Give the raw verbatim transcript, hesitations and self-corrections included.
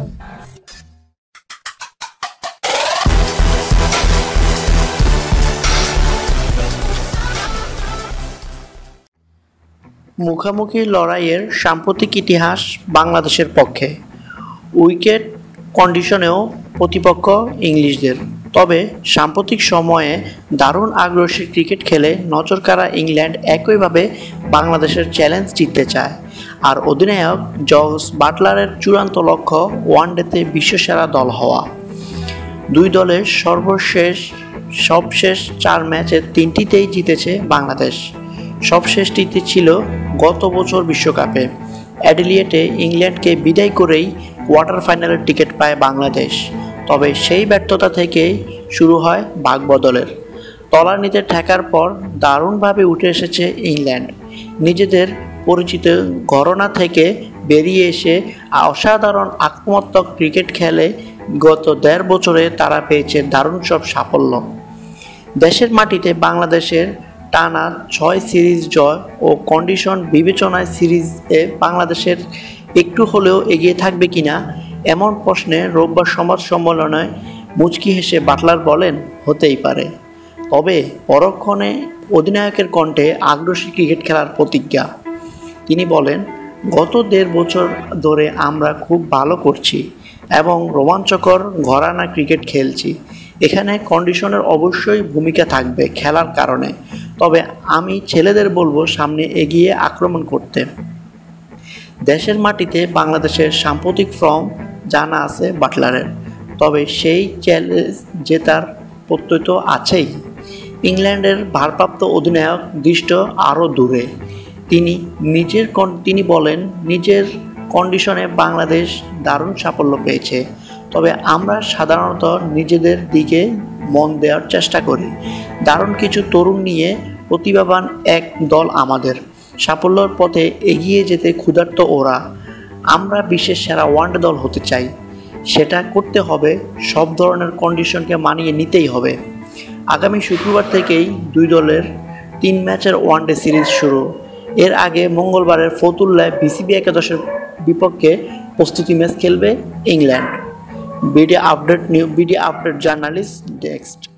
মুখোমুখি লড়াইয়ের সাম্প্রতিক ইতিহাস বাংলাদেশের পক্ষে। উইকেট কন্ডিশনেও প্রতিপক্ষ ইংলিশদের, তবে সাম্প্রতিক সময়ে দারুণ আগ্রাসী ক্রিকেট খেলে নজরকাড়া ইংল্যান্ড একইভাবে বাংলাদেশের চ্যালেঞ্জ জিততে চায়। আর অধিনায়ক জস বাটলারের চূড়ান্ত লক্ষ্য ওয়ানডেতে বিশ্বসেরা দল হওয়া। দুই দলের সর্বশেষ সবশেষ চার ম্যাচের তিনটিতেই জিতেছে বাংলাদেশ। সবশেষটিতে ছিল গত বছর বিশ্বকাপে। অ্যাডিলেডে ইংল্যান্ডকে বিদায় করেই কোয়ার্টার ফাইনালের টিকিট পায় বাংলাদেশ। তবে সেই ব্যর্থতা থেকেই শুরু হয় ভাগবদলের। তলানিতে ঠেকার পর দারুণভাবে উঠে এসেছে ইংল্যান্ড। নিজেদের পরিচিত ঘরানা থেকে বেরিয়ে এসে অসাধারণ আক্রমণাত্মক ক্রিকেট খেলে গত দেড় বছরে তারা পেয়েছে দারুণ সব সাফল্য। দেশের মাটিতে বাংলাদেশের টানা ছয় সিরিজ জয় ও কন্ডিশন বিবেচনায় সিরিজে বাংলাদেশের একটু হলেও এগিয়ে থাকবে কিনা এমন প্রশ্নে রোববার সংবাদ সম্মেলনে মুচকি হেসে বাটলার বলেন, হতেই পারে। তবে পরক্ষণে অধিনায়কের কণ্ঠে আগ্রাসী ক্রিকেট খেলার প্রতিজ্ঞা। তিনি বলেন, গত দেড় বছর ধরে আমরা খুব ভালো করছি এবং রোমাঞ্চকর ঘরানা ক্রিকেট খেলছি। এখানে কন্ডিশনের অবশ্যই ভূমিকা থাকবে খেলার কারণে, তবে আমি ছেলেদের বলবো সামনে এগিয়ে আক্রমণ করতে। দেশের মাটিতে বাংলাদেশের সাম্প্রতিক ফর্ম জানা আছে বাটলারের, তবে সেই চ্যালেঞ্জ জেতার প্রত্যয় তো আছেই। ইংল্যান্ডের ভারপ্রাপ্ত অধিনায়ক দৃষ্ট আরও দূরে। তিনি নিজের তিনি বলেন, নিজের কন্ডিশনে বাংলাদেশ দারুণ সাফল্য পেয়েছে, তবে আমরা সাধারণত নিজেদের দিকে মন দেওয়ার চেষ্টা করি। দারুণ কিছু তরুণ নিয়ে প্রতিভাবান এক দল আমাদের। সাফল্যের পথে এগিয়ে যেতে ক্ষুধার্ত ওরা। আমরা বিশ্বের সেরা ওয়ানডে দল হতে চাই। সেটা করতে হবে সব ধরনের কন্ডিশনকে মানিয়ে নিতেই হবে। আগামী শুক্রবার থেকেই দুই দলের তিন ম্যাচের ওয়ানডে সিরিজ শুরু। এর আগে মঙ্গলবারের ফতুল্লায় বিসিবি একাদশের বিপক্ষে প্রস্তুতি ম্যাচ খেলবে England. BD update new BD update journalist desk.